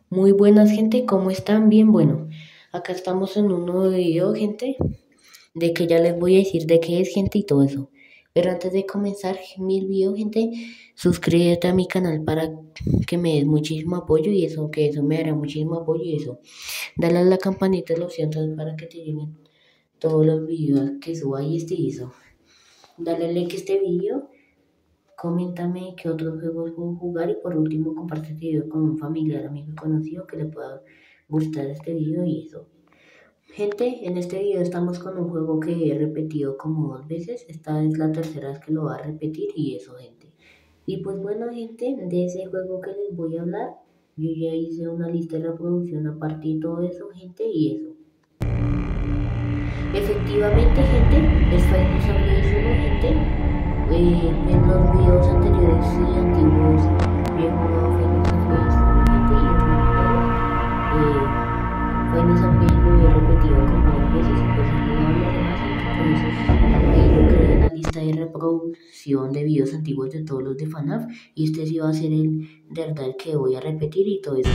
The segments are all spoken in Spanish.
Muy buenas gente, ¿cómo están? Bien, bueno, acá estamos en un nuevo video, gente, de que ya les voy a decir de qué es, gente, y todo eso. Pero antes de comenzar mi video, gente, suscríbete a mi canal para que me des muchísimo apoyo y eso, que eso me dará muchísimo apoyo y eso. Dale a la campanita de la opción también para que te lleguen todos los videos que suba y y eso. Dale like a este video. Coméntame qué otros juegos puedo jugar y por último comparte este video con un familiar, amigo y conocido que le pueda gustar este video y eso. Gente, en este video estamos con un juego que he repetido como 2 veces. Esta es la tercera vez que lo va a repetir y eso, gente. Y pues bueno, gente, de ese juego que les voy a hablar, yo ya hice una lista de reproducción aparte de todo eso, gente, y eso. Efectivamente, gente, es Five Nights at Freddy's 1, gente. En los videos anteriores y antiguos yo he jugado Final Fantasy Final Fantasy lo he repetido como 2 veces y pues he jugado los demás, entonces yo creé la lista de reproducción de videos antiguos de todos los de FNAF y este sí va a ser el de verdad el que voy a repetir y todo eso.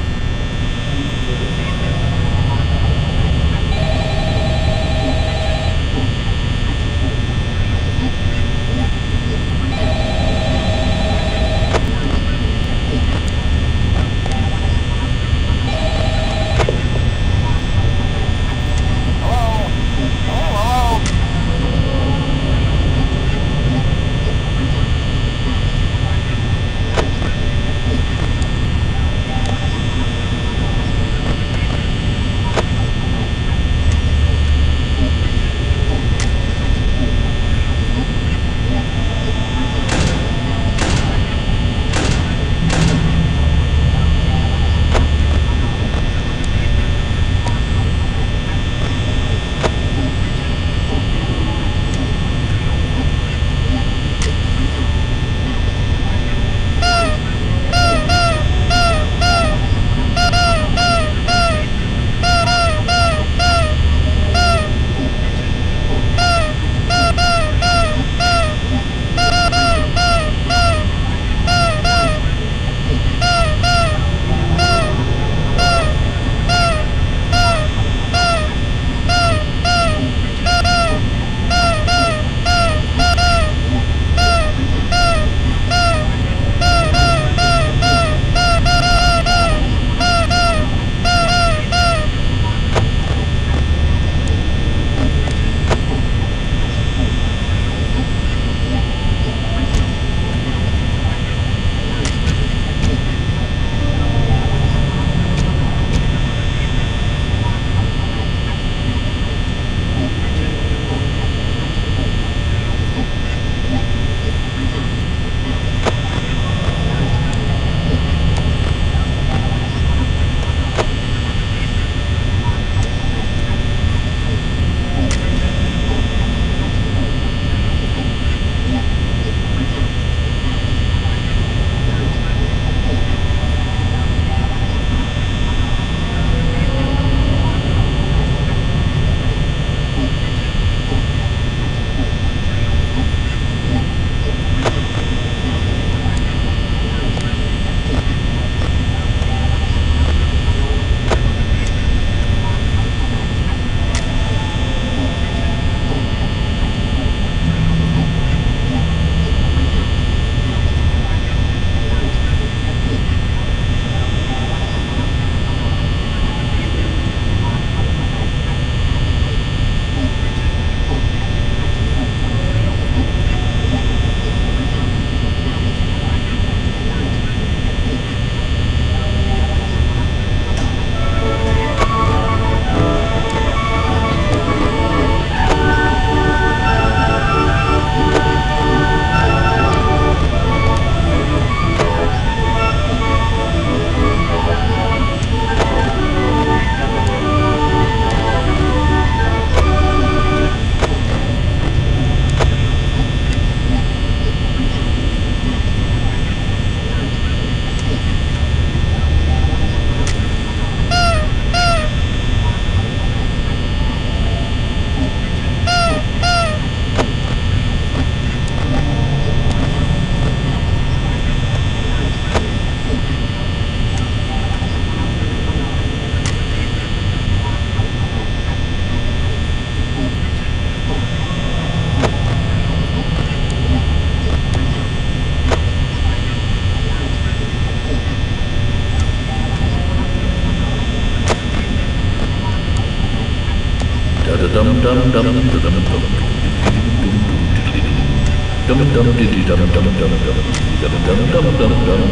Dum dum diddy dum dum dum dum dum dum dum dum dum.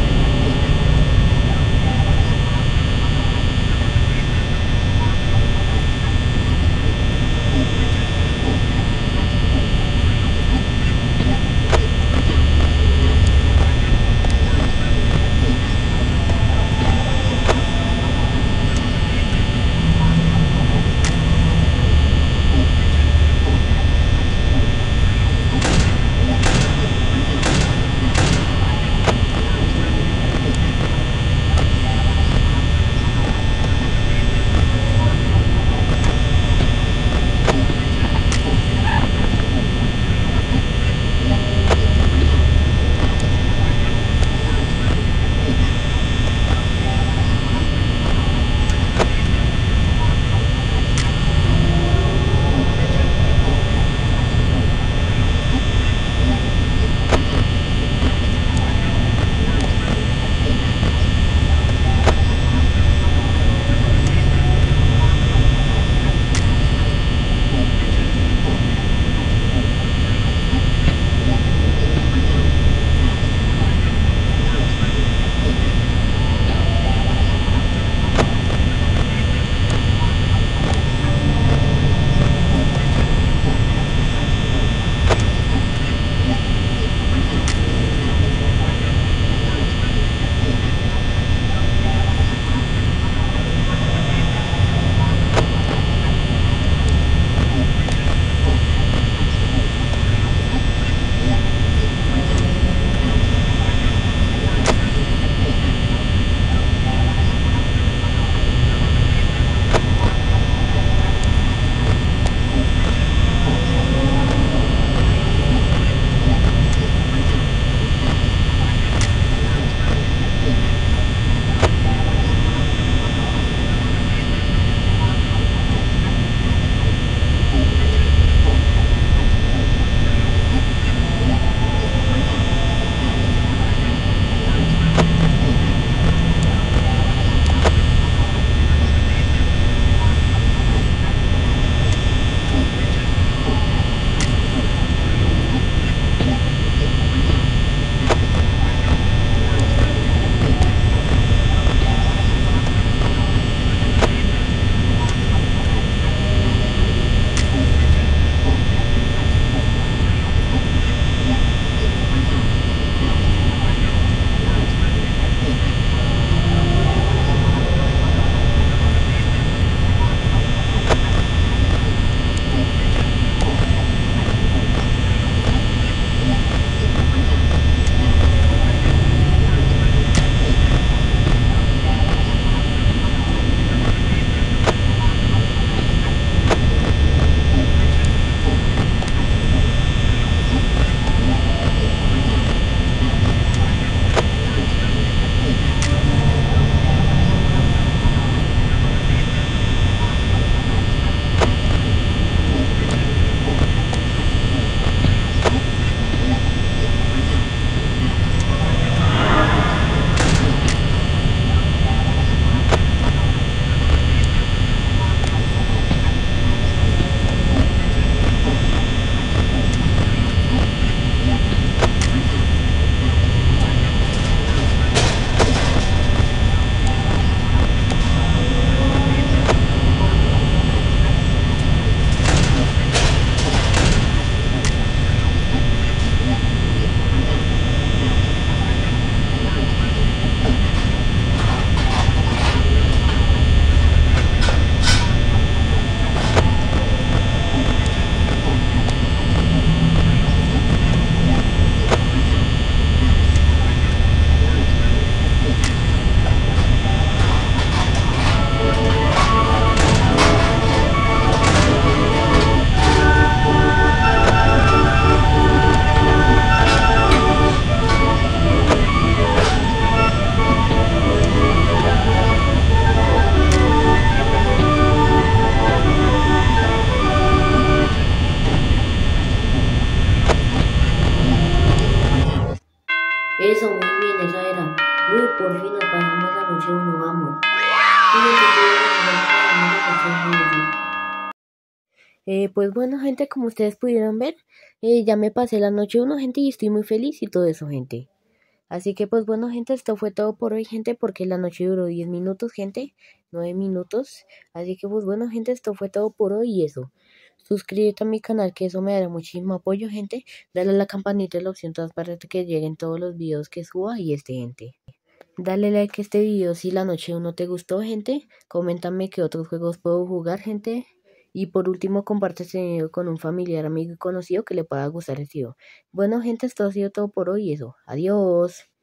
Eso, muy bien, esa era. Uy, por fin nos pasamos la noche uno, vamos. Fíjate que ya nos pasamos la noche uno. Pues bueno, gente, como ustedes pudieron ver, ya me pasé la noche uno, gente, y estoy muy feliz y todo eso, gente. Así que pues bueno, gente, esto fue todo por hoy, gente, porque la noche duró 10 minutos, gente, 9 minutos. Así que pues bueno, gente, esto fue todo por hoy y eso. Suscríbete a mi canal, que eso me dará muchísimo apoyo, gente. Dale a la campanita y la opción todas para que lleguen todos los videos que suba y gente. Dale like a este video si la noche uno te gustó, gente. Coméntame qué otros juegos puedo jugar, gente. Y por último, comparte este video con un familiar, amigo y conocido que le pueda gustar el video. Bueno, gente, esto ha sido todo por hoy y eso. Adiós.